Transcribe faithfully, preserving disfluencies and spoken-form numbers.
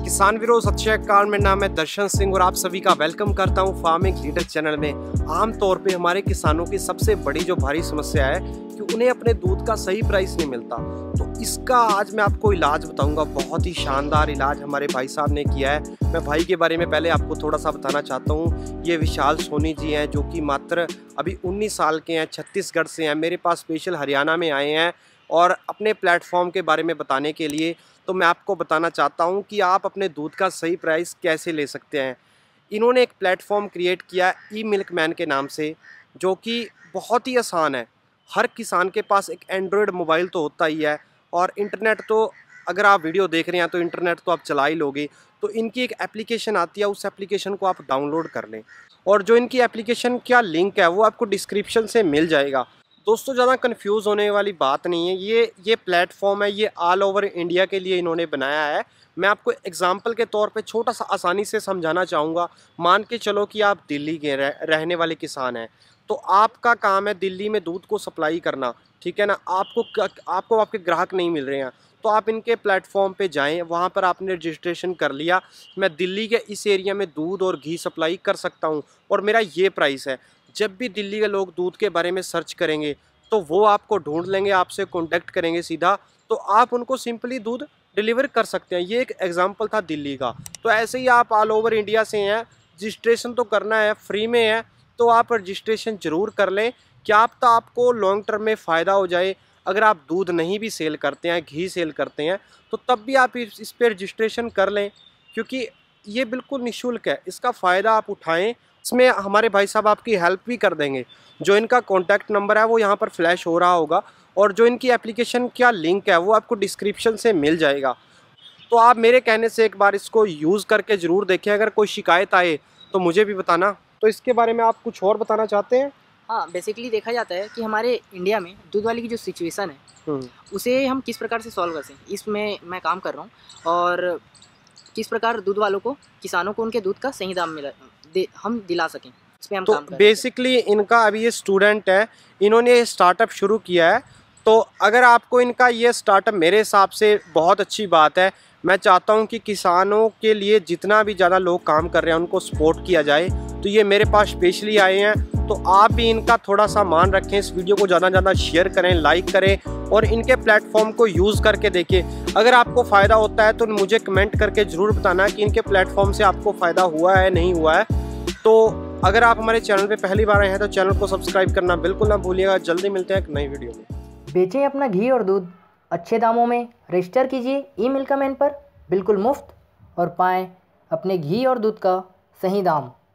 किसान वीरों सत श्री अकाल। मेरा नाम है दर्शन सिंह और आप सभी का वेलकम करता हूं फार्मिंग लीडर चैनल में। आमतौर पे हमारे किसानों की सबसे बड़ी जो भारी समस्या है कि उन्हें अपने दूध का सही प्राइस नहीं मिलता, तो इसका आज मैं आपको इलाज बताऊंगा। बहुत ही शानदार इलाज हमारे भाई साहब ने किया है। मैं भाई के बारे में पहले आपको थोड़ा सा बताना चाहता हूँ। ये विशाल सोनी जी हैं जो कि मात्र अभी उन्नीस साल के हैं, छत्तीसगढ़ से हैं। मेरे पास स्पेशल हरियाणा में आए हैं और अपने प्लेटफॉर्म के बारे में बताने के लिए। तो मैं आपको बताना चाहता हूं कि आप अपने दूध का सही प्राइस कैसे ले सकते हैं। इन्होंने एक प्लेटफॉर्म क्रिएट किया ई मिल्क मैन के नाम से, जो कि बहुत ही आसान है। हर किसान के पास एक एंड्रॉयड मोबाइल तो होता ही है और इंटरनेट तो अगर आप वीडियो देख रहे हैं तो इंटरनेट तो आप चला ही लोगे। तो इनकी एक एप्लीकेशन आती है, उस एप्लीकेशन को आप डाउनलोड कर लें और जो इनकी एप्लीकेशन का लिंक है वो आपको डिस्क्रिप्शन से मिल जाएगा। दोस्तों ज़्यादा कंफ्यूज होने वाली बात नहीं है। ये ये प्लेटफॉर्म है, ये ऑल ओवर इंडिया के लिए इन्होंने बनाया है। मैं आपको एग्जांपल के तौर पे छोटा सा आसानी से समझाना चाहूँगा। मान के चलो कि आप दिल्ली के रह, रहने वाले किसान हैं, तो आपका काम है दिल्ली में दूध को सप्लाई करना, ठीक है ना। आपको आपको आपके ग्राहक नहीं मिल रहे हैं तो आप इनके प्लेटफॉर्म पे जाएं, वहाँ पर आपने रजिस्ट्रेशन कर लिया, मैं दिल्ली के इस एरिया में दूध और घी सप्लाई कर सकता हूँ और मेरा ये प्राइस है। जब भी दिल्ली के लोग दूध के बारे में सर्च करेंगे तो वो आपको ढूंढ लेंगे, आपसे कांटेक्ट करेंगे सीधा, तो आप उनको सिंपली दूध डिलीवर कर सकते हैं। ये एक एग्जांपल था दिल्ली का। तो ऐसे ही आप ऑल ओवर इंडिया से हैं, रजिस्ट्रेशन तो करना है, फ्री में है, तो आप रजिस्ट्रेशन ज़रूर कर लें। क्या आप तो आपको लॉन्ग टर्म में फ़ायदा हो जाए। अगर आप दूध नहीं भी सेल करते हैं, घी सेल करते हैं, तो तब भी आप इस, इस पर रजिस्ट्रेशन कर लें, क्योंकि ये बिल्कुल निःशुल्क है। इसका फ़ायदा आप उठाएँ। इसमें हमारे भाई साहब आपकी हेल्प भी कर देंगे। जो इनका कॉन्टैक्ट नंबर है वो यहाँ पर फ्लैश हो रहा होगा और जो इनकी एप्लीकेशन का लिंक है वो आपको डिस्क्रिप्शन से मिल जाएगा। तो आप मेरे कहने से एक बार इसको यूज़ करके ज़रूर देखें। अगर कोई शिकायत आए तो मुझे भी बताना। तो इसके बारे में आप कुछ और बताना चाहते हैं? हाँ, बेसिकली देखा जाता है कि हमारे इंडिया में दूध वाली की जो सिचुएशन है उसे हम किस प्रकार से सॉल्व कर सकें, इसमें मैं काम कर रहा हूँ। और किस प्रकार दूध वालों को, किसानों को उनके दूध का सही दाम मिला दे, हम दिला सकें, इस पर हम तो काम कर बेसिकली इनका अभी ये स्टूडेंट है, इन्होंने स्टार्टअप शुरू किया है। तो अगर आपको इनका ये स्टार्टअप, मेरे हिसाब से बहुत अच्छी बात है। मैं चाहता हूँ कि किसानों के लिए जितना भी ज़्यादा लोग काम कर रहे हैं उनको सपोर्ट किया जाए। तो ये मेरे पास स्पेशली आए हैं, तो आप भी इनका थोड़ा सा मान रखें। इस वीडियो को ज़्यादा ज़्यादा शेयर करें, लाइक करें और इनके प्लेटफॉर्म को यूज़ करके देखें। अगर आपको फ़ायदा होता है तो मुझे कमेंट करके ज़रूर बताना कि इनके प्लेटफॉर्म से आपको फ़ायदा हुआ है नहीं हुआ है। तो अगर आप हमारे चैनल पे पहली बार आए हैं तो चैनल को सब्सक्राइब करना बिल्कुल ना भूलिएगा। जल्दी मिलते हैं एक नई वीडियो में। बेचें अपना घी और दूध अच्छे दामों में। रजिस्टर कीजिए ई मिल्क मैन पर बिल्कुल मुफ्त और पाएं अपने घी और दूध का सही दाम।